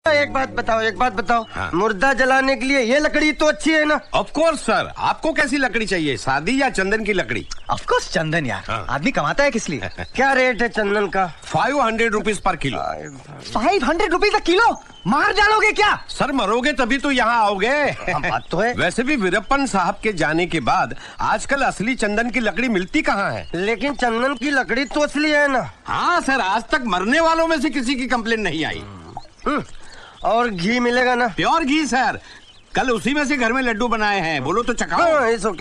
एक बात बताओ हाँ। मुर्दा जलाने के लिए ये लकड़ी तो अच्छी है ना? ऑफ कोर्स सर, आपको कैसी लकड़ी चाहिए, सादी या चंदन की लकड़ी? ऑफ कोर्स चंदन यार। हाँ। आदमी कमाता है किस लिए? क्या रेट है चंदन का? 500 rupees per kilo. 500 rupees kilo? मार डालोगे क्या? सर मरोगे तभी तो यहाँ आओगे। बात तो है। वैसे भी वीरप्पन साहब के जाने के बाद आजकल असली चंदन की लकड़ी मिलती कहाँ है? लेकिन चंदन की लकड़ी तो असली है ना? हाँ सर, आज तक मरने वालों में से किसी की कंप्लेन नहीं आई। और घी मिलेगा ना? प्योर घी सर, कल उसी में से घर में लड्डू बनाए हैं, बोलो तो चखाओ। हाँ,